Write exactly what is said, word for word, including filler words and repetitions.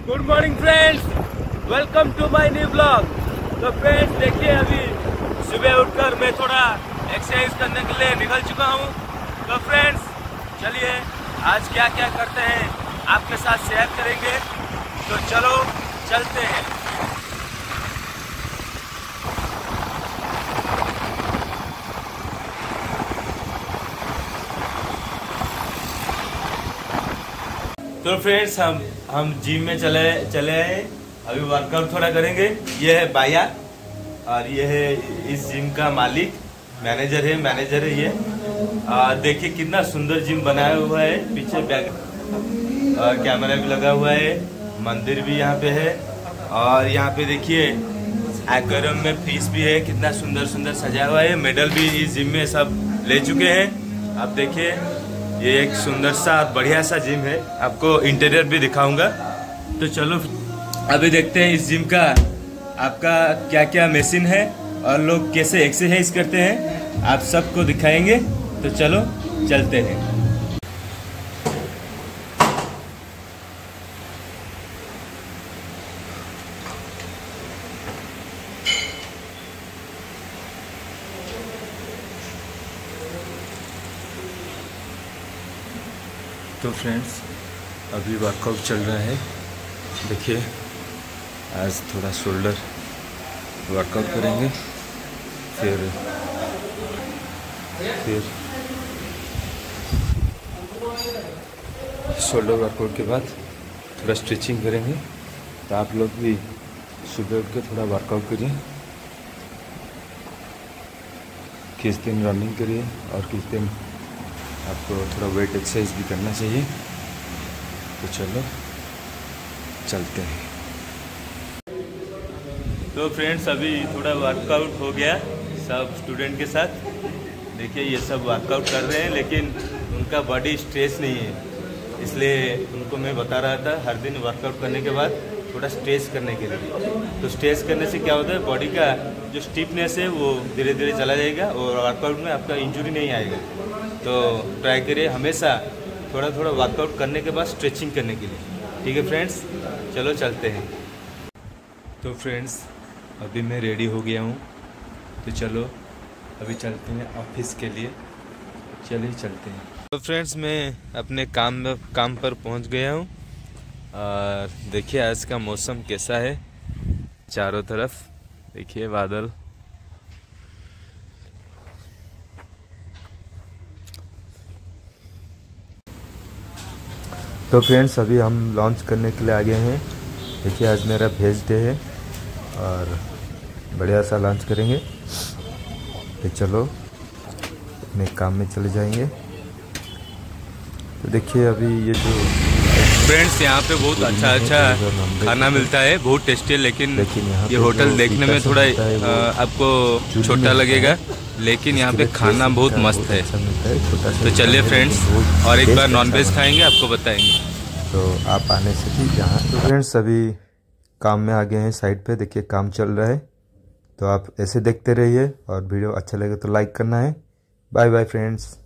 Good morning friends, welcome to my new blog. तो friends देखिए, अभी सुबह उठकर मैं थोड़ा एक्सरसाइज करने के लिए निकल चुका हूँ। तो फ्रेंड्स चलिए आज क्या क्या करते हैं आपके साथ शेयर करेंगे। तो चलो चलते हैं। तो फ्रेंड्स हम हम जिम में चले चले आए। अभी वर्कआउट थोड़ा करेंगे। ये है बाया और ये है इस जिम का मालिक, मैनेजर है मैनेजर है ये। देखिए कितना सुंदर जिम बनाया हुआ है। पीछे बैक और कैमरा भी लगा हुआ है। मंदिर भी यहाँ पे है और यहाँ पे देखिए एक्वेरियम में फिश भी है। कितना सुंदर सुंदर सजाया हुआ है। मेडल भी इस जिम में सब ले चुके हैं। आप देखिए ये एक सुंदर सा बढ़िया सा जिम है। आपको इंटीरियर भी दिखाऊंगा। तो चलो अभी देखते हैं इस जिम का आपका क्या क्या मशीन है और लोग कैसे एक्सरसाइज करते हैं, आप सबको दिखाएंगे। तो चलो चलते हैं। तो फ्रेंड्स अभी वर्कआउट चल रहा है। देखिए आज थोड़ा शोल्डर वर्कआउट करेंगे, फिर फिर शोल्डर वर्कआउट के बाद थोड़ा स्ट्रेचिंग करेंगे। तो आप लोग भी सुबह उठ के थोड़ा वर्कआउट करिए। किस दिन रनिंग करिए और किस दिन आपको थोड़ा वेट एक्सरसाइज भी करना चाहिए। तो चलो चलते हैं। तो फ्रेंड्स अभी थोड़ा वर्कआउट हो गया सब स्टूडेंट के साथ। देखिए ये सब वर्कआउट कर रहे हैं लेकिन उनका बॉडी स्ट्रेच नहीं है, इसलिए उनको मैं बता रहा था हर दिन वर्कआउट करने के बाद थोड़ा स्ट्रेच करने के लिए। तो स्ट्रेच करने से क्या होता है, बॉडी का जो स्टिफनेस है वो धीरे धीरे चला जाएगा और वर्कआउट में आपका इंजरी नहीं आएगा। तो ट्राई करिए हमेशा थोड़ा थोड़ा वर्कआउट करने के बाद स्ट्रेचिंग करने के लिए। ठीक है फ्रेंड्स, चलो चलते हैं। तो फ्रेंड्स अभी मैं रेडी हो गया हूँ। तो चलो अभी चलते हैं ऑफिस के लिए। चलिए चलते हैं। तो फ्रेंड्स मैं अपने काम में काम पर पहुँच गया हूँ और देखिए आज का मौसम कैसा है। चारों तरफ देखिए बादल। तो फ्रेंड्स अभी हम लॉन्च करने के लिए आ गए हैं। देखिए आज मेरा वेज डे है और बढ़िया सा लॉन्च करेंगे। तो चलो अपने काम में चले जाएंगे। तो देखिए अभी ये जो फ्रेंड्स यहाँ पे बहुत अच्छा अच्छा खाना मिलता है, बहुत टेस्टी है। लेकिन, लेकिन ये होटल देखने में थोड़ा आपको छोटा लगेगा, लेकिन यहाँ पे खाना बहुत मस्त है। तो चलिए फ्रेंड्स और एक बार नॉनवेज खाएंगे, आपको बताएंगे। तो आप आने से भी यहाँ। तो फ्रेंड्स अभी काम में आ गए हैं साइड पे। देखिए काम चल रहा है। तो आप ऐसे देखते रहिए और वीडियो अच्छा लगे तो लाइक करना है। Bye bye friends.